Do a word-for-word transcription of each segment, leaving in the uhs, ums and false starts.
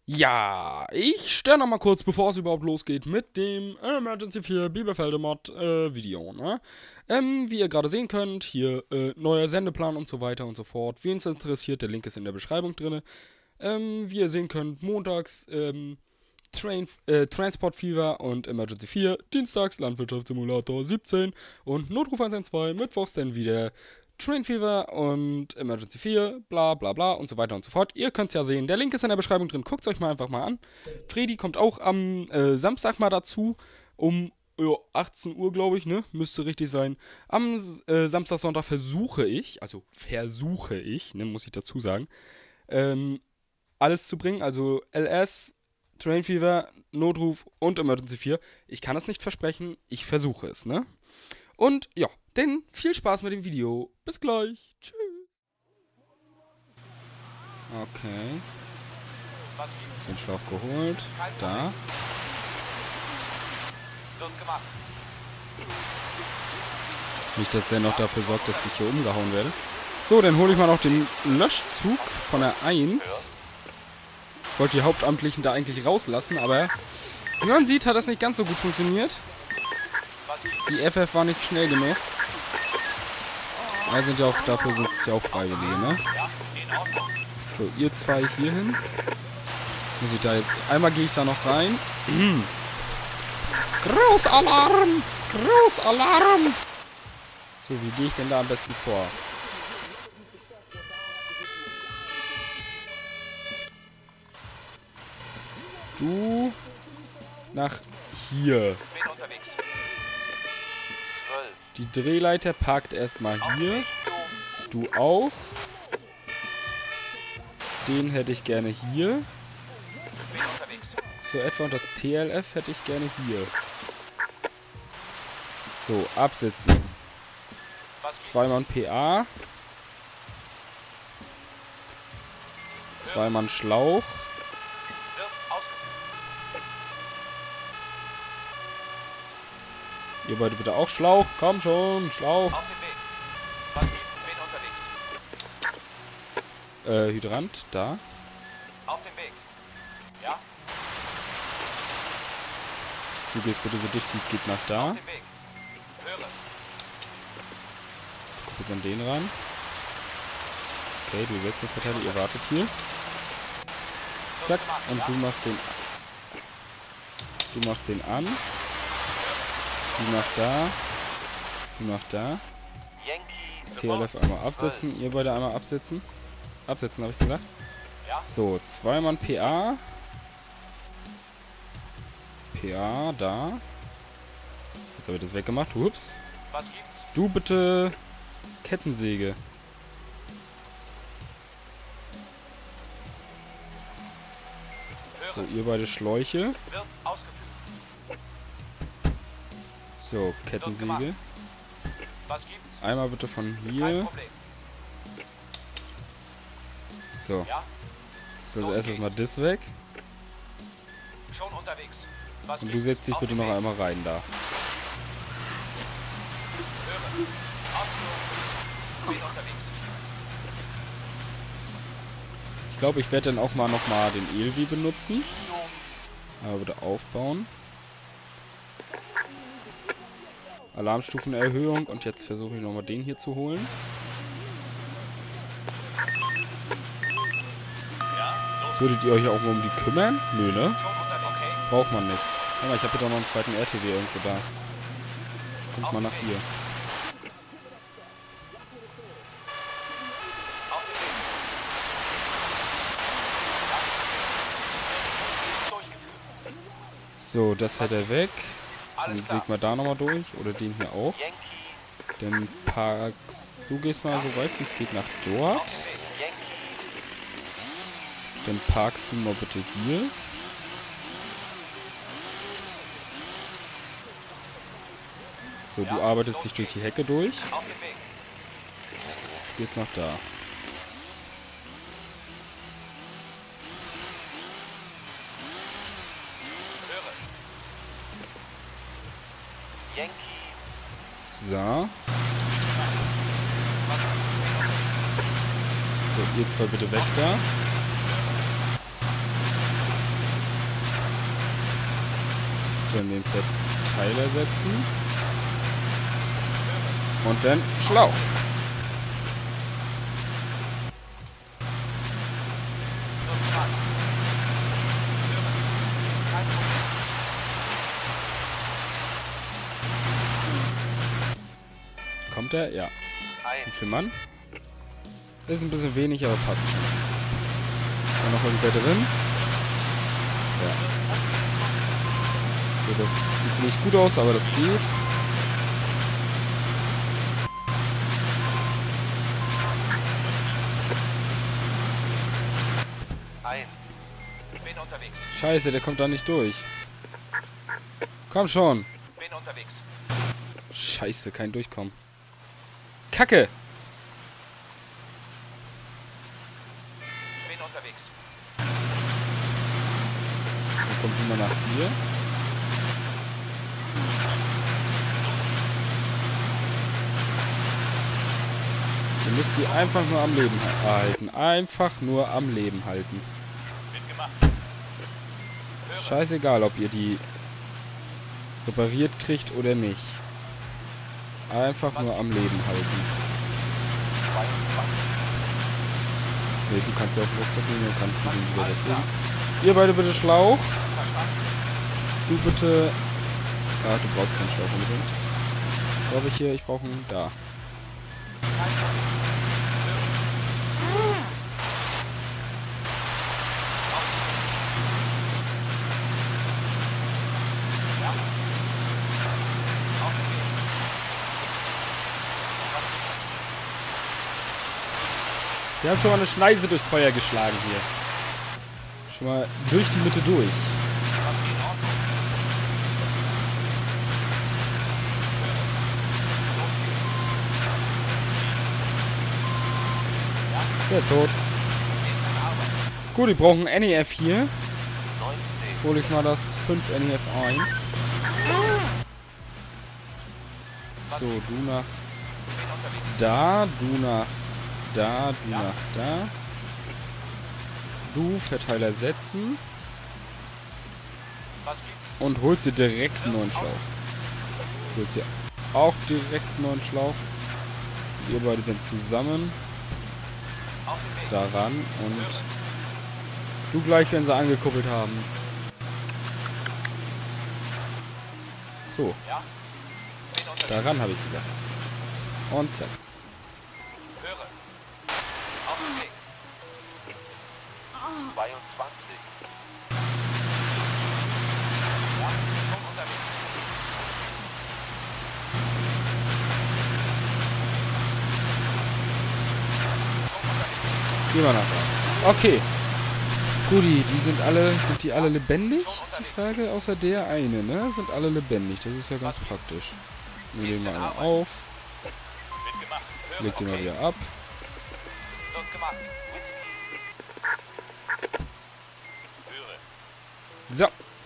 Ja, ich stelle noch mal kurz, bevor es überhaupt losgeht, mit dem Emergency vier Biberfelde Mod äh, Video, ne? Ähm, wie ihr gerade sehen könnt, hier äh, neuer Sendeplan und so weiter und so fort. Wen es interessiert, der Link ist in der Beschreibung drin. Ähm, wie ihr sehen könnt, montags ähm, Train, äh, Transport Fever und Emergency vier, dienstags Landwirtschaftssimulator siebzehn und Notruf eins eins zwei, mittwochs dann wieder Train Fever und Emergency vier, bla bla bla und so weiter und so fort. Ihr könnt es ja sehen, der Link ist in der Beschreibung drin, guckt es euch mal einfach mal an. Freddy kommt auch am äh, Samstag mal dazu, um ja, achtzehn Uhr, glaube ich, ne? Müsste richtig sein. Am äh, Samstag, Sonntag versuche ich, also versuche ich, ne, muss ich dazu sagen, ähm, alles zu bringen, also L S, Train Fever, Notruf und Emergency vier. Ich kann es nicht versprechen, ich versuche es, ne? Und ja, denn viel Spaß mit dem Video. Bis gleich. Tschüss. Okay. Bisschen Schlauch geholt. Da. Nicht, dass der noch dafür sorgt, dass ich hier umgehauen werde. So, dann hole ich mal noch den Löschzug von der eins. Ich wollte die Hauptamtlichen da eigentlich rauslassen, aber wie man sieht, hat das nicht ganz so gut funktioniert. Die F F war nicht schnell genug. Ja, sind ja auch, dafür sind es ja auch Freiwillige, ne? So, ihr zwei hier hin. Muss ich da jetzt. Einmal gehe ich da noch rein. Großalarm! Großalarm! So, wie gehe ich denn da am besten vor? Du nach hier. Die Drehleiter parkt erstmal hier. Du auch. Den hätte ich gerne hier. So etwa. Und das T L F hätte ich gerne hier. So, absitzen. Zweimal P A. Zweimal Schlauch. Ihr beide bitte auch Schlauch. Komm schon, Schlauch. Äh, Hydrant, da. Auf dem Weg. Ja. Du gehst bitte so dicht wie es geht nach da. Guck jetzt an den ran. Okay, du setzt den Verteidiger, ihr wartet hier. Zack, und du machst den. Du machst den an. Du nach da. Du nach da. Das T L F einmal absetzen. Ihr beide einmal absetzen. Absetzen, habe ich gesagt. So, zweimal P A. P A, da. Jetzt habe ich das weggemacht. Ups. Du bitte Kettensäge. So, ihr beide Schläuche. So, Kettensäge. Einmal bitte von hier. So. So, also erst erstmal das weg. Und du setzt dich bitte noch einmal rein da. Ich glaube, ich werde dann auch mal nochmal den E L V benutzen. Aber bitte aufbauen. Alarmstufenerhöhung. Und jetzt versuche ich nochmal den hier zu holen. Würdet ihr euch auch mal um die kümmern? Nö, ne? Braucht man nicht. Aber ich habe doch noch einen zweiten R T W irgendwo da. Kommt mal nach hier. So, das hält er weg. Dann sägt man da nochmal durch. Oder den hier auch. Dann parkst du gehst mal so weit wie es geht nach dort. Dann parkst du mal bitte hier. So, du arbeitest dich durch die Hecke durch. Gehst nach da. So. So, ihr zwei bitte weg da. in den Verteiler setzen. Und dann Schlauch. Kommt er? Ja. Wie viel Mann? Ist ein bisschen wenig, aber passt schon. Ist da noch irgendwer drin? Ja. So, das sieht nicht gut aus, aber das geht. Scheiße, der kommt da nicht durch. Komm schon. Scheiße, kein Durchkommen. Kacke! Dann kommt immer nach hier. Ihr müsst sie einfach nur am Leben halten. Einfach nur am Leben halten. Scheißegal, ob ihr die repariert kriegt oder nicht. Einfach nur am Leben halten. Ne, du kannst ja auch den Rucksack nehmen und kannst du den wieder weglegen. Ihr beide bitte Schlauch. Du bitte... Ah, du brauchst keinen Schlauch unbedingt. Glaube ich hier, ich brauche einen da. Wir haben schon mal eine Schneise durchs Feuer geschlagen hier. Schon mal durch die Mitte durch. Der ist tot. Gut, die brauchen N E F hier. Hole ich mal das fünf N E F eins. So, du nach da, du nach da, du nach da. Du Verteiler setzen. Und holst dir direkt einen neuen Schlauch. Holst dir auch direkt einen neuen Schlauch. Und ihr beide dann zusammen daran. Und du gleich, wenn sie angekuppelt haben. So. Daran habe ich gedacht. Und zack. zweiundzwanzig. Gehen wir nach da. Okay. Guti, die sind alle, sind die alle lebendig? Ist die Frage. Außer der eine, ne? Sind alle lebendig. Das ist ja ganz praktisch. Wir legen mal einen auf. Legt den mal wieder ab. So.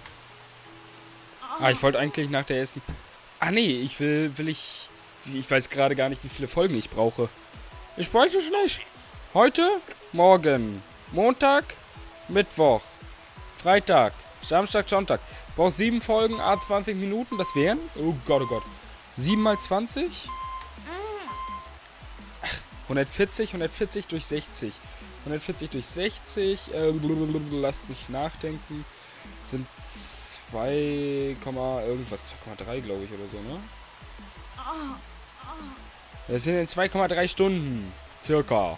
Ah, ich wollte eigentlich nach der ersten... Ah, nee, ich will, will ich... Ich weiß gerade gar nicht, wie viele Folgen ich brauche. Ich bräuchte schlecht. Heute, morgen, Montag, Mittwoch, Freitag, Samstag, Sonntag. Ich brauche sieben Folgen, a zwanzig Minuten. Das wären... Oh Gott, oh Gott. sieben mal zwanzig? Ach, hundertvierzig, hundertvierzig durch sechzig. hundertvierzig durch sechzig. Äh, lasst mich nachdenken. Sind zwei, irgendwas, zwei Komma drei, glaube ich, oder so, ne? Das sind in zwei Komma drei Stunden. Circa.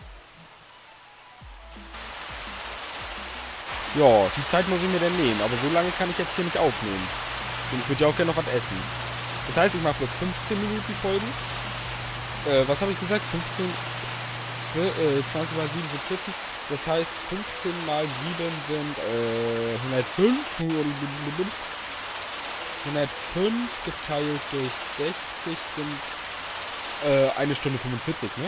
Ja, die Zeit muss ich mir dann nehmen. Aber so lange kann ich jetzt hier nicht aufnehmen. Und ich würde ja auch gerne noch was essen. Das heißt, ich mache bloß fünfzehn Minuten Folgen. Äh, was habe ich gesagt? fünfzehn, zwanzig mal sieben sind vierzehn. Das heißt, fünfzehn mal sieben sind äh, hundertfünf. hundertfünf geteilt durch sechzig sind äh, eine Stunde fünfundvierzig, ne?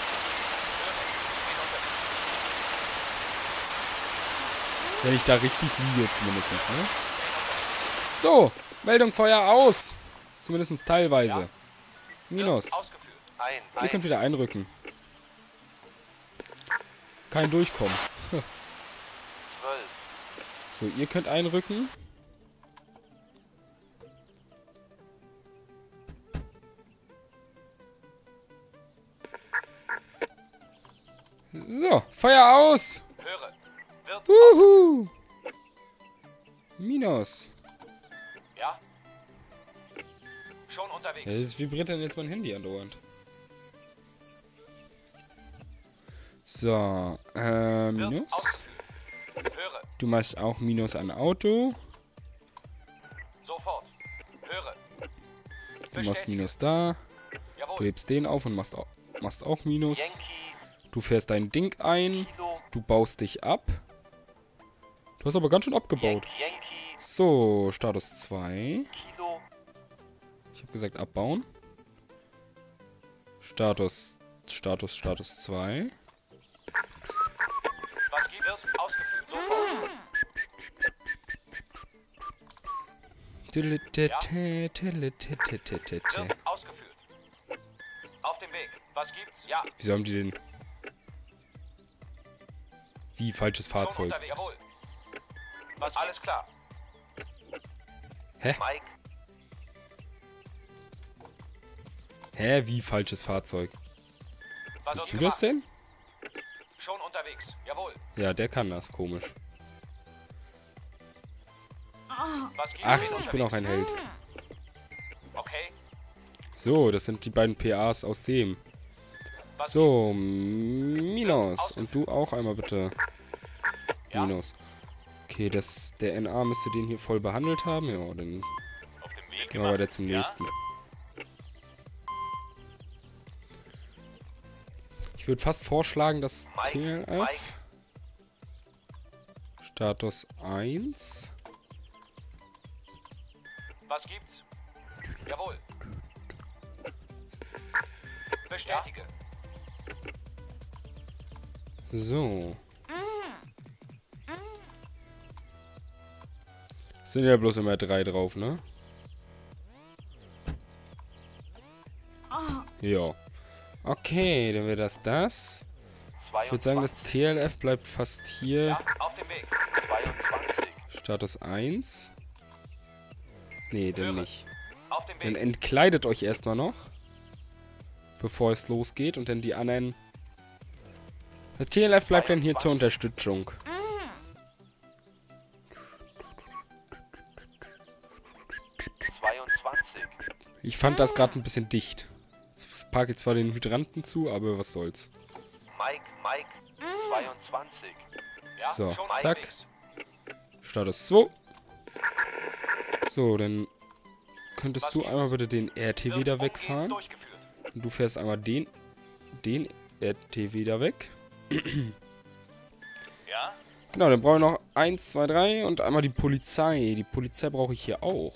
Wenn ich da richtig liege, zumindest, ne? So, Meldung Feuer aus. Zumindest teilweise. Minus. Ihr könnt wieder einrücken. Kein Durchkommen. So, ihr könnt einrücken. So, Feuer aus! Höre. Wird Wuhu! Minus. Ja? Schon unterwegs. Ja, es vibriert dann jetzt mein Handy andauernd. So, äh, Wird Minus. ausgeführt. Höre. Du machst auch Minus an Auto. Sofort. Höre. Du machst Minus da. Du Jawohl. hebst den auf und machst auch, machst auch Minus. Yankee. Du fährst dein Ding ein. Kilo. Du baust dich ab. Du hast aber ganz schön abgebaut. Yankee. Yankee. So, Status zwei. Kilo. Ich habe gesagt abbauen. Status, Status, Status zwei. Was gibt wird ausgeführt. Sofort. Tilitete, tilitete. Wird ausgeführt. Auf dem Weg. Was gibt's? Ja. Wieso haben die den... Wie, falsches Schon Fahrzeug? unterwegs. Jawohl. Was alles klar. Hä? Mike. Hä, wie falsches Fahrzeug? Was Bist uns du das gemacht? denn? Schon unterwegs. Jawohl. Ja, der kann das, komisch. Was gibt's? Ach, Bin ich bin auch ein Held. Okay. So, das sind die beiden P As aus dem. Was So, Minus. Und du auch einmal bitte. Ja. Minus. Okay, das, der N A müsste den hier voll behandelt haben. Ja, dann Auf dem Weg gehen wir weiter zum Ja. nächsten. Ich würde fast vorschlagen, dass Mike, T L Mike. F Status eins. Was gibt's? Jawohl. Bestätige. So. Sind ja bloß immer drei drauf, ne? Ja. Okay, dann wäre das das. Ich würde sagen, das T L F bleibt fast hier. Ja, auf dem Weg. zweiundzwanzig. Status eins. Nee, dann nicht. Auf dem Dann Weg. entkleidet euch erstmal noch. Bevor es losgeht. Und dann die anderen... Das T L F bleibt dann hier zur Unterstützung. zweiundzwanzig. Ich fand das gerade ein bisschen dicht. Jetzt packe ich zwar den Hydranten zu, aber was soll's. Mike, Mike. zweiundzwanzig. Ja, So, schon zack. unterwegs. Status zwei. So, dann könntest du einmal bitte den R T Wird wieder umgehend wegfahren. durchgeführt. Und du fährst einmal den, den R T wieder weg. Ja, Genau, dann brauche ich noch eins, zwei, drei und einmal die Polizei. Die Polizei brauche ich hier auch.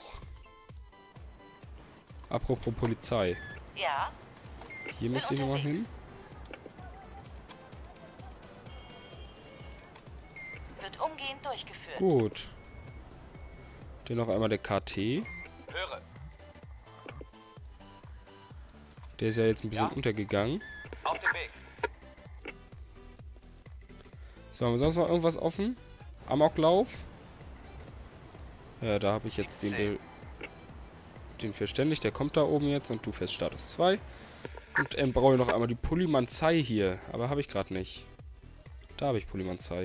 Apropos Polizei. Ja, Hier müsste ich nochmal hin. wird umgehend durchgeführt. Gut. Dann noch einmal der K T. höre. Der ist ja jetzt ein bisschen Ja. untergegangen. Auf dem Weg. So, haben wir sonst noch irgendwas offen? Amoklauf? Ja, da habe ich jetzt den, Be den verständigt. Der kommt da oben jetzt und du fährst Status zwei. Und dann brauche ich noch einmal die Polymanzei hier. Aber habe ich gerade nicht. Da habe ich Polymanzei.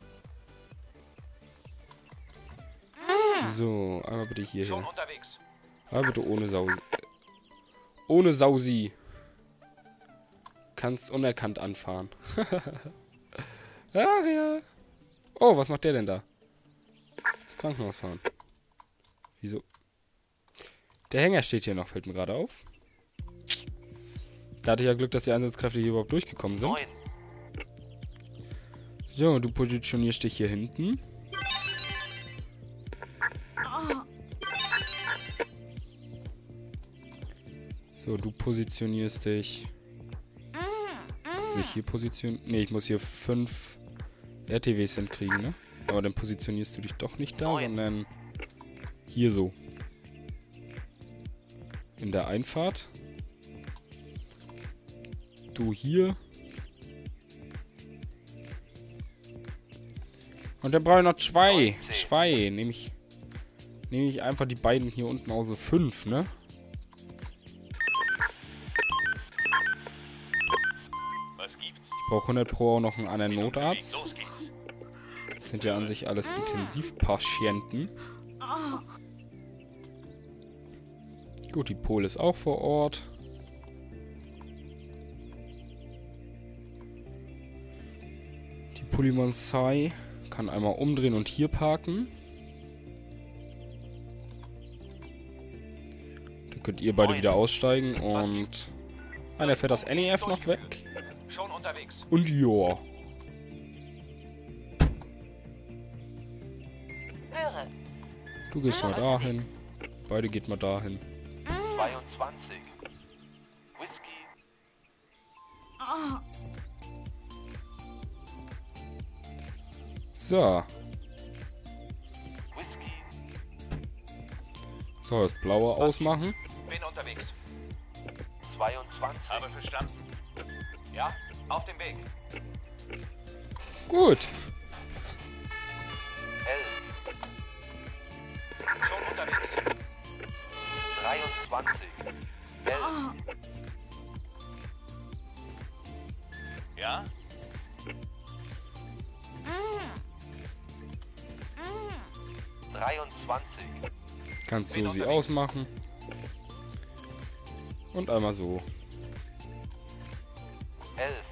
So, einmal bitte hier Schon hin. unterwegs. Aber bitte ohne Sausi. Ohne Sausi. Kannst unerkannt anfahren. Ach ja. Oh, was macht der denn da? Zum Krankenhaus fahren. Wieso? Der Hänger steht hier noch, fällt mir gerade auf. Da hatte ich ja Glück, dass die Einsatzkräfte hier überhaupt durchgekommen sind. Neun. So, du positionierst dich hier hinten. So, du positionierst dich. Kannst du dich hier positionieren? Ne, ich muss hier fünf R T Ws hinkriegen, ne? Aber dann positionierst du dich doch nicht da, Neun. sondern hier so. In der Einfahrt. Du hier. Und dann brauche ich noch zwei. neunzehn. Zwei. Nehme ich, nehme ich einfach die beiden hier unten, also fünf, ne? Was gibt's? Ich brauche hundert Pro auch noch einen anderen Notarzt. Los geht's. Das sind ja an sich alles Intensivpatienten. Gut, die Pol ist auch vor Ort. Die Polizei kann einmal umdrehen und hier parken. Dann könnt ihr beide wieder aussteigen und einer fährt das N E F noch weg. Schon unterwegs. Und ja. Höre. Du gehst mal dahin. Beide geht mal dahin. zweiundzwanzig. Whisky. So. Whisky. So, das Blaue ausmachen. Bin unterwegs. zweiundzwanzig. Habe verstanden. Ja, auf dem Weg. Gut. elf. Schon unterwegs. dreiundzwanzig. elf. Ja? dreiundzwanzig. Kannst du sie ausmachen. Und einmal so. elf.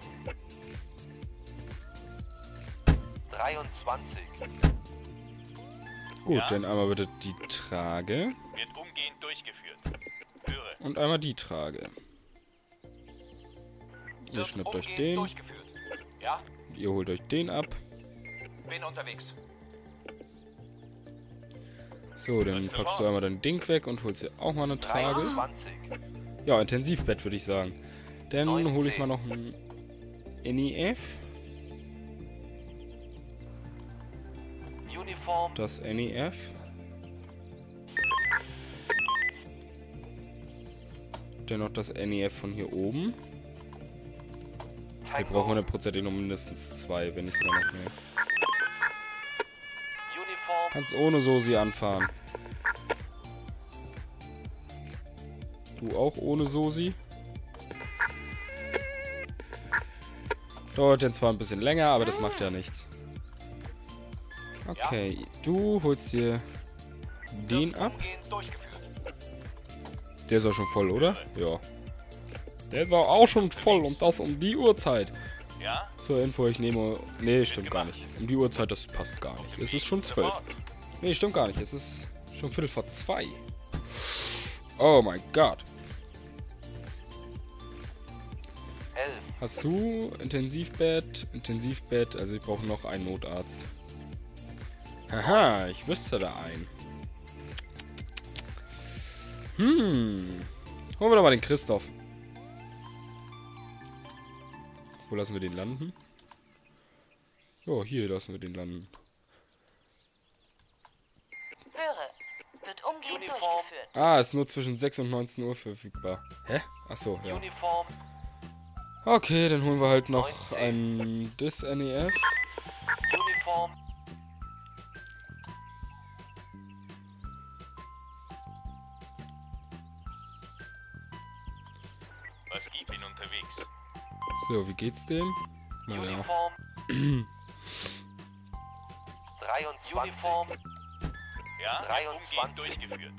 dreiundzwanzig. Gut, Ja? dann einmal bitte die Trage. Wird umgehend durchgeführt. Höre. Und einmal die Trage. Ihr Wird schnappt euch umgehend den. durchgeführt. Ja? Ihr holt euch den ab. Bin unterwegs. So, dann packst du einmal dein Ding weg und holst dir auch mal eine Trage. dreiundzwanzig. Ja, Intensivbett würde ich sagen. Dann hole ich mal noch ein N E F. Uniform. Das N E F. Dann noch das N E F von hier oben. Wir Tango. brauchen hundertprozentig noch mindestens zwei, wenn nicht sogar noch mehr. Uniform. Kannst ohne Sosi anfahren. Du auch ohne Sosi. Dauert dann zwar ein bisschen länger, aber das macht ja nichts. Okay, du holst dir den ab. Umgehend durchgeführt. Der ist auch schon voll, oder? Ja. Der ist auch schon voll und das um die Uhrzeit. Ja? Zur Info, ich nehme... Nee, stimmt gar nicht. Um die Uhrzeit, das passt gar nicht. Es ist schon zwölf. Nee, stimmt gar nicht. Es ist schon Viertel vor zwei. Oh mein Gott. elf. Hast du Intensivbett? Intensivbett, also ich brauche noch einen Notarzt. Haha, ich wüsste da einen. Hm. Holen wir doch mal den Christoph. Wo lassen wir den landen? Jo, hier lassen wir den landen. Höre. Wird umgehend Uniform. durchgeführt. Ah, ist nur zwischen sechs und neunzehn Uhr verfügbar. Hä? Achso, ja. Uniform. Okay, dann holen wir halt noch neunzehn. ein Dis N E F. Uniform. Was gibt? Bin unterwegs. So, wie geht's dem? Naja. Uniform. dreiundzwanzig. Uniform. Ja? Wird dreiundzwanzig. umgehend durchgeführt.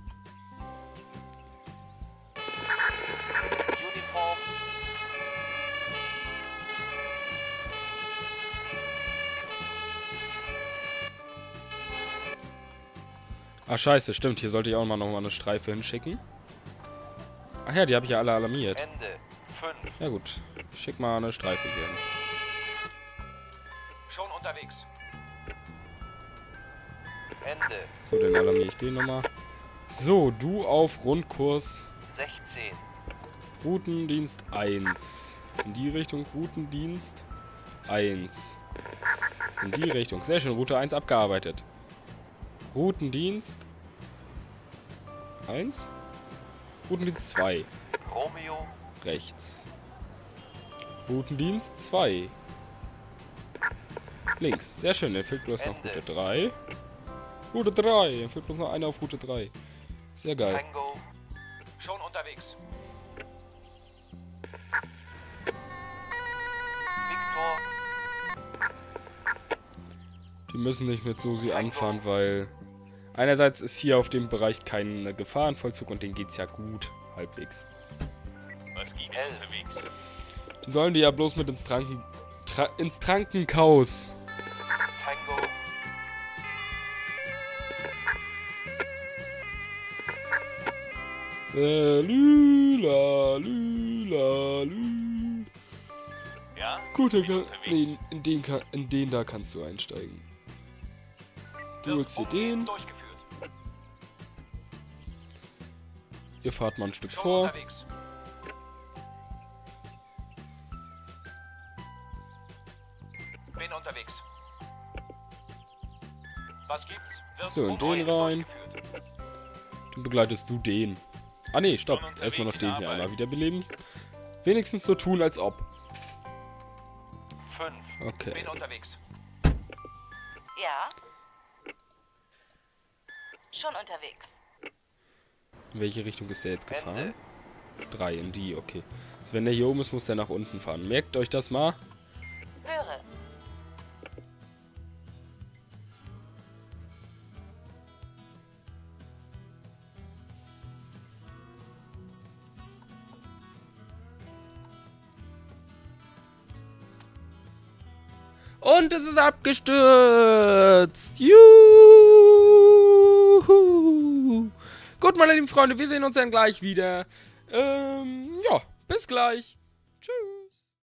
Uniform. Ah, scheiße, stimmt. Hier sollte ich auch mal noch mal eine Streife hinschicken. Ach ja, die habe ich ja alle alarmiert. Ende. fünf. Ja gut, ich schick mal eine Streife hier hin. Schon unterwegs. Ende. So, dann alarmiere ich den nochmal. So, du auf Rundkurs sechzehn. Routendienst eins. In die Richtung Routendienst eins. In die Richtung. Sehr schön, Route eins abgearbeitet. Routendienst eins. Routendienst zwei. Romeo. Rechts. Routendienst zwei. Links. Sehr schön, dann fehlt bloß noch Ende. Route drei. Route drei. Dann fehlt bloß noch einer auf Route drei. Sehr geil. Tango. Schon unterwegs. Die müssen nicht mit Susi anfahren, weil einerseits ist hier auf dem Bereich kein Gefahrenvollzug und denen geht's ja gut, halbwegs. Was gibt unterwegs? Die sollen die ja bloß mit ins Tranken... Tra ins Trankenkaus. Tango. Lalü, lalü, lalü. Ja? Gut, dann Bin kann, unterwegs. nee, in den, kann, in den da kannst du einsteigen. Du holst dir den. Durchgeführt. Ihr fahrt mal ein Stück Schon vor. unterwegs. Bin unterwegs. Was gibt's? Wird So, in den umgehend rein. durchgeführt. Dann begleitest du den. Ah ne, stopp. Schon unterwegs, Erstmal noch den hier Arbeit. einmal wiederbeleben. Wenigstens so tun, als ob. fünf. Okay. Bin unterwegs. Ja. Schon unterwegs. In welche Richtung ist der jetzt gefahren? Ende. Drei, in die, okay. Also wenn der hier oben ist, muss der nach unten fahren. Merkt euch das mal. Höre. Und es ist abgestürzt. Juhu. Gut, meine lieben Freunde, wir sehen uns dann gleich wieder. Ähm, ja, bis gleich.